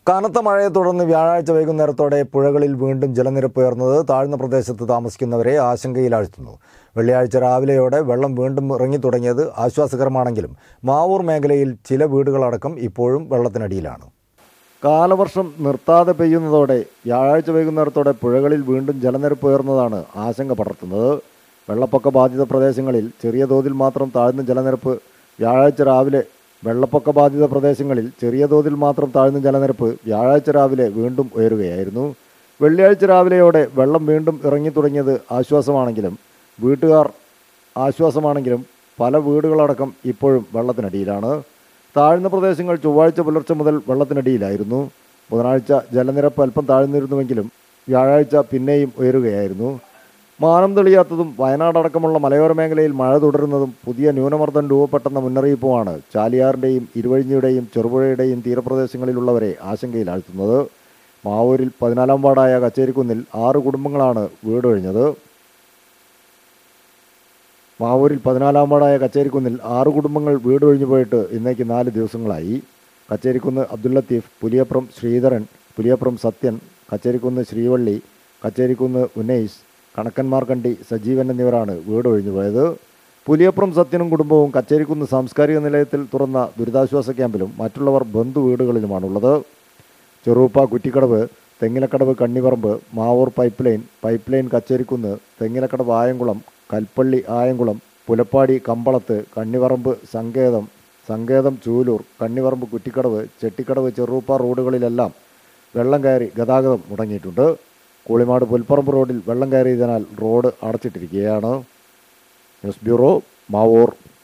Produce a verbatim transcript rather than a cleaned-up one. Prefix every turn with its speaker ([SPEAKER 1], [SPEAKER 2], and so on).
[SPEAKER 1] കനത്ത മഴയെ തുടർന്ന് വ്യാഴാഴ്ച വൈകുന്നേരത്തോടെ പുഴകളിൽ വീണ്ടും ജലനിരപ്പ് ഉയർന്നത് താഴ്ന്ന പ്രദേശത്ത് താമസിക്കുന്നവരെ ആശങ്കയിലാഴ്ത്തുന്നു. വെള്ളിയാഴ്ച രാവിലെയോടെ വെള്ളം വീണ്ടും ഇറങ്ങിത്തുടങ്ങിയത് ആശ്വാസകരമാണെങ്കിലും മാവൂർ മേഖലയിൽ ചില വീടുകളടക്കം ഇപ്പോഴും വെള്ളത്തിനടിയിലാണ്. കാലവർഷം നിർത്താതെ പെയ്യുന്നതോടെ വ്യാഴാഴ്ച വൈകുന്നേരത്തോടെ പുഴകളിൽ വീണ്ടും ജലനിരപ്പ് ഉയർന്നതാണ് ആശങ്ക പടർത്തുന്നത്. വെള്ളപ്പൊക്ക ബാധിത പ്രദേശങ്ങളിൽ ചെറിയ തോതിൽ മാത്രം താഴ്ന്ന ജലനിരപ്പ് വ്യാഴാഴ്ച രാവിലെ വെള്ളപ്പൊക്ക ബാധിത പ്രദേശങ്ങളിൽ ചെറിയ തോതിൽ മാത്രം താഴ്ന്ന ജലനിരപ്പ് വ്യാഴാഴ്ച രാവിലെ വീണ്ടും ഉയരുകയായിരുന്നു. വെള്ളിയാഴ്ച രാവിലെയോടെ വെള്ളം വീണ്ടും ഇറങ്ങി തുടങ്ങിയത് ആശ്വാസമാണെങ്കിലും വീട്ടുകാർ ആശ്വാസമാണെങ്കിലും പല വീടുകളടക്കം ഇപ്പോഴും വെള്ളത്തിനടിയിലാണ്. താഴ്ന്ന പ്രദേശങ്ങൾ ചൊവ്വാഴ്ച പുലർച്ചെ മുതൽ വെള്ളത്തിനടിയിലായിരുന്നു. ബുധനാഴ്ച ജലനിരപ്പ് അല്പം താഴ്ന്നിരുന്നുവെങ്കിലും വ്യാഴാഴ്ച പിന്നെയും ഉയരുകയായിരുന്നു. മാനം തെളിയാത്തതും വയനാടടക്കമുള്ള മലയോര മേഖലയിൽ മഴ തുടരുന്നതും പുതിയ ന്യൂനമർദ്ദം രൂപപ്പെട്ടെന്ന മുന്നറിയിപ്പുമാണ് ചാലിയാറിൻ്റെയും ഇരുവഴിഞ്ഞിയുടെയും ചെറുപുഴയുടെയും തീരപ്രദേശങ്ങളിലുള്ളവരെ ആശങ്കയിലാഴ്ത്തുന്നത്. മാവൂരിൽ പതിനാലാം വാർഡായ കച്ചേരിക്കുന്നിൽ ആറ് കുടുംബങ്ങളാണ് വീടൊഴിഞ്ഞത്. മാവൂരിൽ പതിനാലാം വാർഡായ കച്ചേരിക്കുന്നിൽ ആറ് കുടുംബങ്ങൾ വീടൊഴിഞ്ഞു പോയിട്ട് ഇന്നേക്ക് നാല് ദിവസങ്ങളായി. കച്ചേരിക്കുന്ന് അബ്ദുൽ ലത്തീഫ്, പുലിയപ്രം ശ്രീധരൻ, പുലിയപ്രം സത്യൻ, കച്ചേരിക്കുന്ന് ശ്രീവള്ളി, കച്ചേരിക്കുന്ന് ഉനൈസ്, കണക്കന്മാർകണ്ടി സജീവൻ എന്നിവരാണ് വീടൊഴിഞ്ഞു പോയത്. പുലിയപ്രം സത്യനും കുടുംബവും കച്ചേരിക്കുന്ന് സാംസ്കാരിക നിലയത്തിൽ തുറന്ന ദുരിതാശ്വാസ ക്യാമ്പിലും മറ്റുള്ളവർ ബന്ധു വീടുകളിലുമാണുള്ളത്. Cheruppa Kuttikkadavu, Thengilakkadavu Kannipparamba, Mavoor pipe line, pipe line Kacherikunnu, Thengilakkadavu Ayamkulam, Kalpally Ayamkulam, Pulappadi Kambalath, Kannipparamba സങ്കേതം, സങ്കേതം ചൂലൂർ, കണ്ണിപറമ്പ് കുറ്റിക്കടവ്, ചെട്ടിക്കടവ് ചെറുപ്പ റോഡുകളിലെല്ലാം വെള്ളം കയറി ഗതാഗതം മുടങ്ങിയിട്ടുണ്ട്. കൂളിമാട് പുൽപ്പറമ്പ് റോഡിൽ വെള്ളം കയറിയതിനാൽ റോഡ് അടച്ചിട്ടിരിക്കുകയാണ്. News bureau, Mavoor.